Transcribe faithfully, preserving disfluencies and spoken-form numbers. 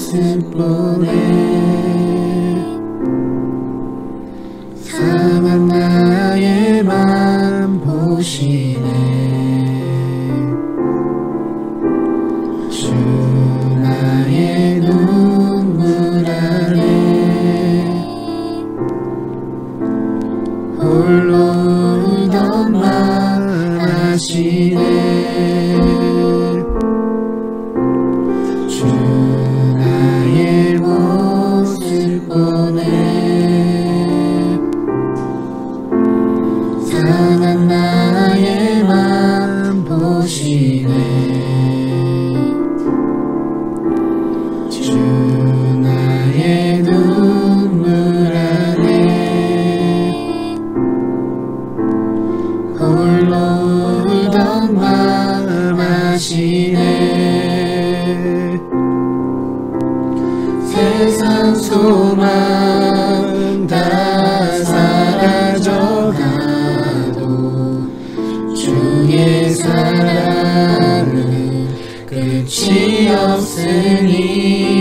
모습보네 상한 나의 맘 보시네 주 나의 눈물 아래 홀로 울던 맘 아시네 주 나의 모습 보네 상한 나의 맘 보시네 주 나의 눈물 아래 홀로 울던 마음 아시네 세상 소망 다 사라져가도 주의 사랑은 끝이 없으니